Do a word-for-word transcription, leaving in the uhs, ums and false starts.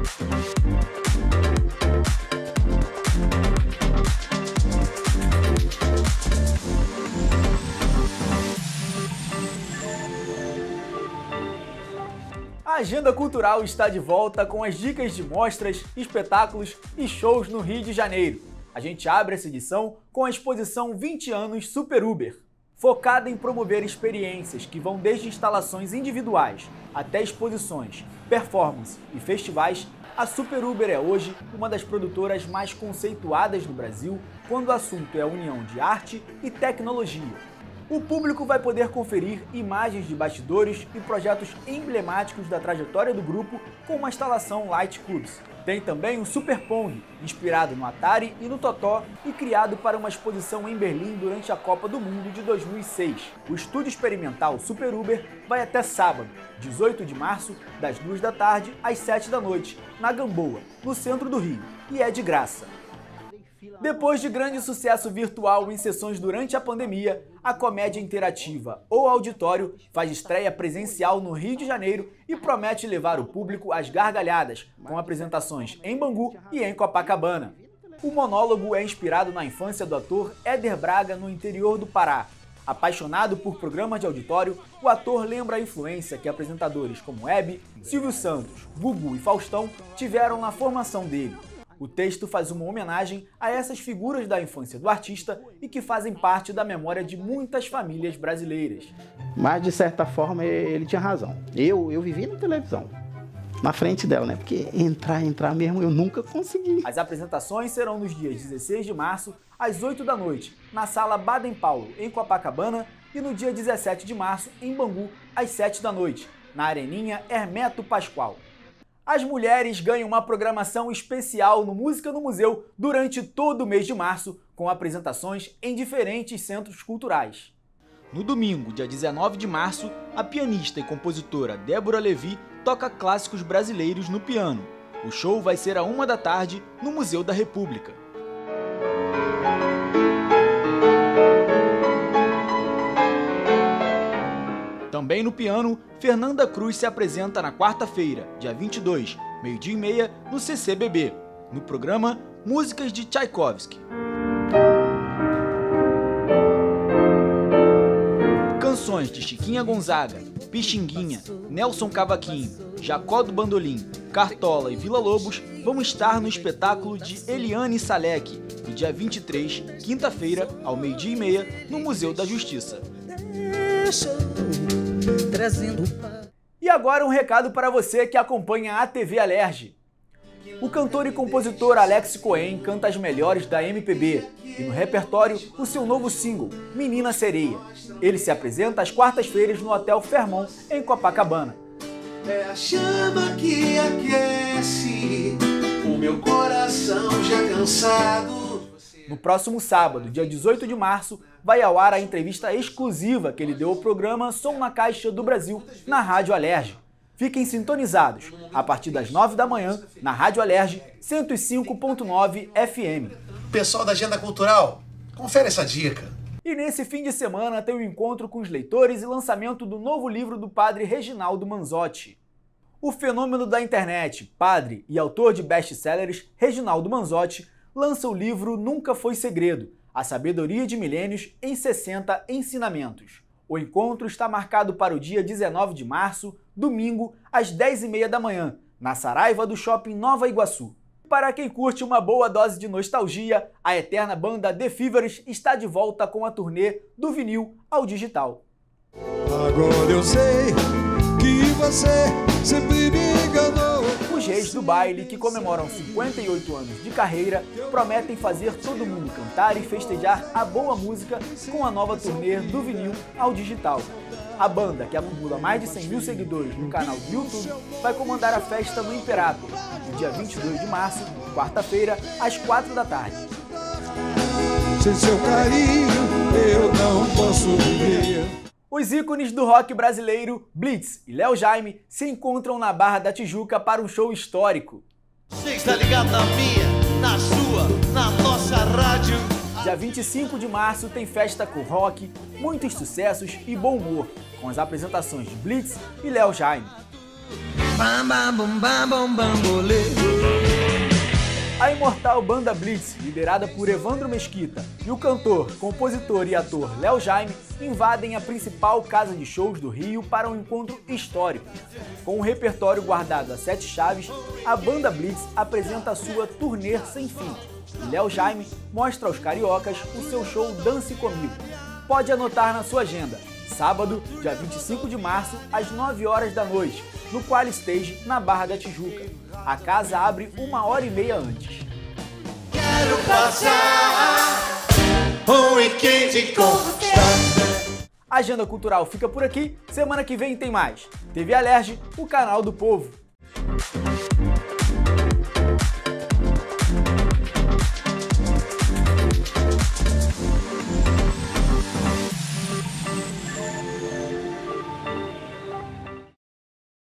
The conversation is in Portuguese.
A agenda cultural está de volta com as dicas de mostras, espetáculos e shows no Rio de Janeiro. A gente abre essa edição com a exposição vinte anos Super Uber, focada em promover experiências que vão desde instalações individuais até exposições, performance e festivais. A Super Uber é hoje uma das produtoras mais conceituadas no Brasil quando o assunto é a união de arte e tecnologia. O público vai poder conferir imagens de bastidores e projetos emblemáticos da trajetória do grupo com uma instalação Light Cubes. Tem também o Super Pong, inspirado no Atari e no Totó e criado para uma exposição em Berlim durante a Copa do Mundo de dois mil e seis. O estúdio experimental Super Uber vai até sábado, dezoito de março, das duas da tarde às sete da noite, na Gamboa, no centro do Rio, e é de graça. Depois de grande sucesso virtual em sessões durante a pandemia, a comédia interativa O Auditório faz estreia presencial no Rio de Janeiro e promete levar o público às gargalhadas, com apresentações em Bangu e em Copacabana. O monólogo é inspirado na infância do ator Éder Braga no interior do Pará. Apaixonado por programas de auditório, o ator lembra a influência que apresentadores como Hebe, Silvio Santos, Gugu e Faustão tiveram na formação dele. O texto faz uma homenagem a essas figuras da infância do artista e que fazem parte da memória de muitas famílias brasileiras. Mas, de certa forma, ele tinha razão. Eu, eu vivi na televisão, na frente dela, né? Porque entrar, entrar mesmo, eu nunca consegui. As apresentações serão nos dias dezesseis de março, às oito da noite, na Sala Baden Powell, em Copacabana, e no dia dezessete de março, em Bangu, às sete da noite, na Areninha Hermeto Pascoal. As mulheres ganham uma programação especial no Música no Museu durante todo o mês de março, com apresentações em diferentes centros culturais. No domingo, dia dezenove de março, a pianista e compositora Débora Levi toca clássicos brasileiros no piano. O show vai ser à uma da tarde no Museu da República. Também no piano, Fernanda Cruz se apresenta na quarta-feira, dia vinte e dois, meio-dia e meia, no C C B B, no programa Músicas de Tchaikovsky. Canções de Chiquinha Gonzaga, Pixinguinha, Nelson Cavaquinho, Jacó do Bandolim, Cartola e Vila Lobos vão estar no espetáculo de Eliane Salek, no dia vinte e três, quinta-feira, ao meio-dia e meia, no Museu da Justiça. E agora um recado para você que acompanha a T V Alerj. O cantor e compositor Alex Cohen canta as melhores da M P B e no repertório o seu novo single, Menina Sereia. Ele se apresenta às quartas-feiras no Hotel Fairmont, em Copacabana. É a chama que aquece o meu coração já cansado. No próximo sábado, dia dezoito de março, vai ao ar a entrevista exclusiva que ele deu ao programa Som na Caixa do Brasil, na Rádio Alerj. Fiquem sintonizados, a partir das nove da manhã, na Rádio Alerj cento e cinco ponto nove F M. Pessoal da Agenda Cultural, confere essa dica. E nesse fim de semana tem o um encontro com os leitores e lançamento do novo livro do padre Reginaldo Manzotti. O fenômeno da internet, padre e autor de best-sellers, Reginaldo Manzotti, lança o livro Nunca Foi Segredo, a sabedoria de milênios em sessenta ensinamentos. O encontro está marcado para o dia dezenove de março, domingo, às dez e meia da manhã, na Saraiva do Shopping Nova Iguaçu. Para quem curte uma boa dose de nostalgia, a eterna banda The Fevers está de volta com a turnê do vinil ao digital. Agora eu sei que você sempre me enganou. Os Reis do Baile, que comemoram cinquenta e oito anos de carreira, prometem fazer todo mundo cantar e festejar a boa música com a nova turnê do vinil ao digital. A banda, que acumula mais de cem mil seguidores no canal do YouTube, vai comandar a festa no Imperator, no dia vinte e dois de março, quarta-feira, às quatro da tarde. Sem seu carinho, eu não posso viver. Os ícones do rock brasileiro, Blitz e Léo Jaime, se encontram na Barra da Tijuca para um show histórico. Você está ligado na minha, na sua, na nossa rádio. Dia vinte e cinco de março tem festa com rock, muitos sucessos e bom humor, com as apresentações de Blitz e Léo Jaime. Bam, bam, bum, bam, bum, bambolê. A imortal Banda Blitz, liderada por Evandro Mesquita, e o cantor, compositor e ator Léo Jaime invadem a principal casa de shows do Rio para um encontro histórico. Com um repertório guardado a sete chaves, a Banda Blitz apresenta a sua turnê sem fim. E Léo Jaime mostra aos cariocas o seu show Dance Comigo. Pode anotar na sua agenda, sábado, dia vinte e cinco de março, às nove horas da noite, no Qual Stage, na Barra da Tijuca. A casa abre uma hora e meia antes. Quero passar um weekend com você. A Agenda Cultural fica por aqui. Semana que vem tem mais. T V Alerj, o canal do povo.